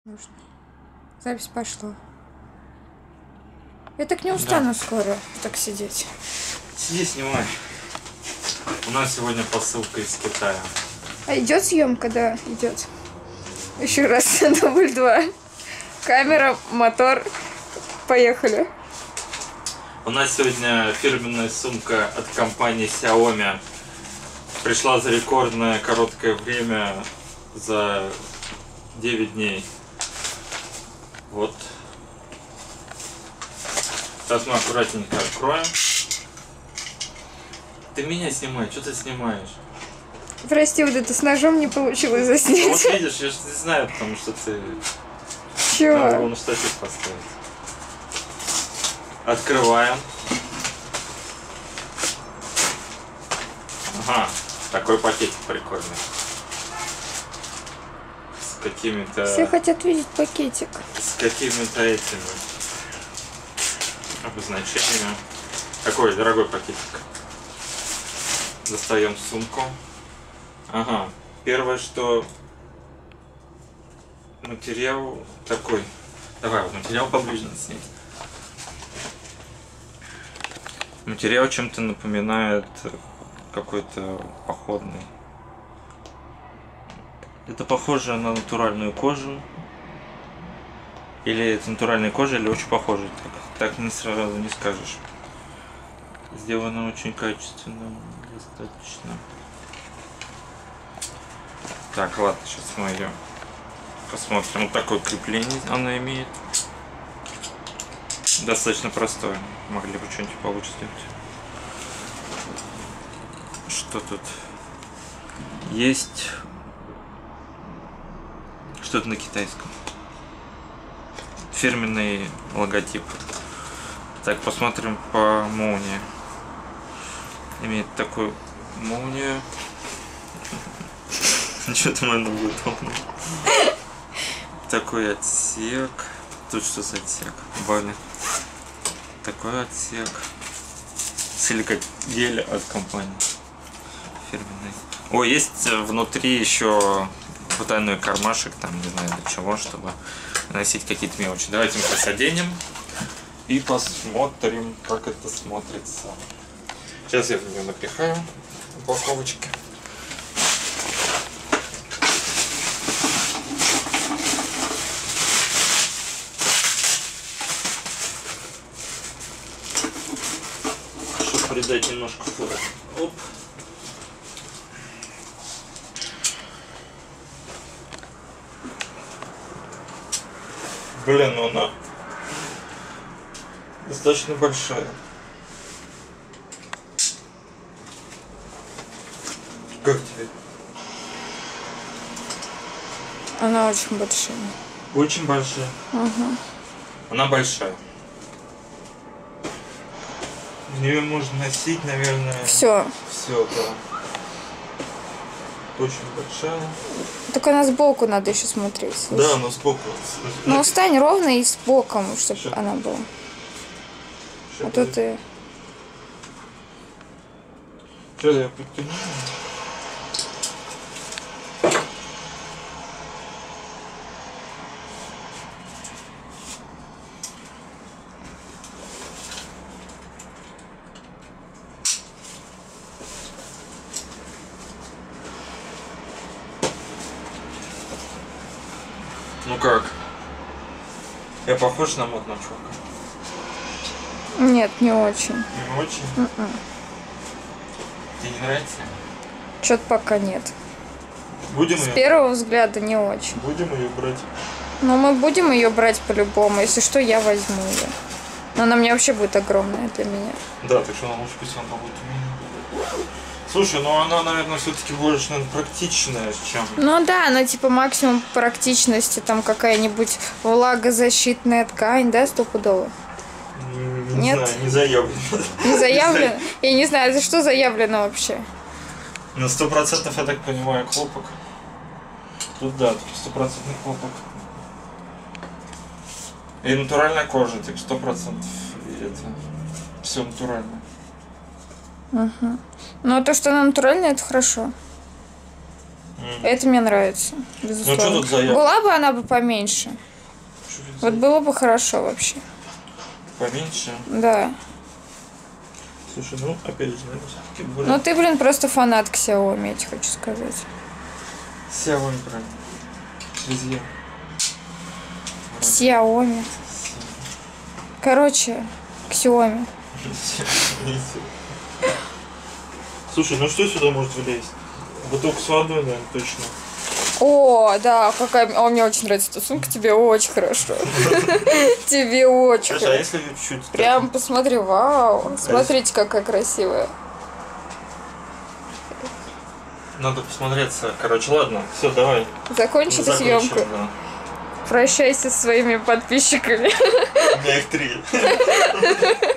Нужно. Запись пошла. Я так не устану скоро так сидеть. Сиди, снимай. У нас сегодня посылка из Китая. А идет съемка, да, идет. Еще раз, дубль 2. Камера, мотор. Поехали. У нас сегодня фирменная сумка от компании Xiaomi. Пришла за рекордное короткое время, за 9 дней. Вот. Сейчас мы аккуратненько откроем. Ты меня снимай, что ты снимаешь? Прости, вот это с ножом не получилось Ну, заснять. вот видишь, я же не знаю, потому что ты... Чего? Надо было на штатив поставить. Открываем. Ага, такой пакетик прикольный. С какими-то... Все хотят видеть пакетик. С какими-то этими обозначениями. Такой дорогой пакетик. Достаем сумку. Ага. Первое, что материал такой. Давай, вот материал поближе надо снять. Материал чем-то напоминает какой-то походный. Это похоже на натуральную кожу. Или это натуральная кожа, или очень похоже. Так не сразу не скажешь. Сделано очень качественно, достаточно. Так, ладно, сейчас мы ее посмотрим. Вот такое крепление она имеет. Достаточно простое. Могли бы что-нибудь получше сделать. Что тут? Есть что-то на китайском. Фирменный логотип. Так, посмотрим по молнии. Имеет такую молнию. Что-то мы наблюдали. Такой отсек. Тут что за отсек? Бали. Такой отсек. Силикагель от компании. Фирменный. О, есть внутри еще потайной кармашек, там не знаю для чего, чтобы носить какие-то мелочи. Давайте мы сейчас оденем и посмотрим, как это смотрится. Сейчас я в нее напихаю упаковочки. Чтобы придать немножко фото. Оп. Блин, ну она достаточно большая. Как тебе? Она очень большая. Очень большая. Угу. Она большая. В нее можно носить, наверное, Все. все, да. Очень большая. Только она сбоку надо еще смотреть. Слушай. Да, но сбоку. Ну встань ровно и с боком, чтобы она была. А то ты... Что я подтяну? Ну как? Я похож на модного чувака? Нет, не очень. Не очень? Тебе не нравится? Что-то пока нет. Будем С ее? первого взгляда не очень. Будем ее брать. Но мы будем ее брать по-любому. Если что, я возьму ее. Но она мне вообще будет огромная для меня. Да, так что она лучше пусть она будет у меня. Слушай, ну она, наверное, все-таки больше, наверное, практичная, чем... Ну да, она типа максимум практичности, там какая-нибудь влагозащитная ткань, да, стопудово? Не Нет? знаю, не заявлено. Не заявлено? Я не знаю, за что заявлено вообще? На 100% я так понимаю, хлопок. Тут да, тут 100% хлопок. И натуральная кожа, так 100%. И это все натурально. Угу. Ну а то, что она натуральная, это хорошо. Это мне нравится, безусловно. Ну, что тут за я? Была бы она бы поменьше. Вот было бы хорошо вообще. Поменьше? Да. Слушай, ну, опять же, наверное, все-таки более... Ну ты, блин, просто фанат Xiaomi, я тебе хочу сказать. Xiaomi, правильно. Через Е. Xiaomi. Короче, Xiaomi. Слушай, ну что сюда может влезть? Бутылку с водой, наверное, точно. О, да, какая... О, мне очень нравится эта сумка, тебе очень хорошо. Тебе очень Слушай, а хорошо. если чуть... Прям посмотри, вау. Смотрите, какая красивая. Надо посмотреться. Короче, ладно, все, давай. Закончили съемку. Да. Прощайся со своими подписчиками. У меня их 3.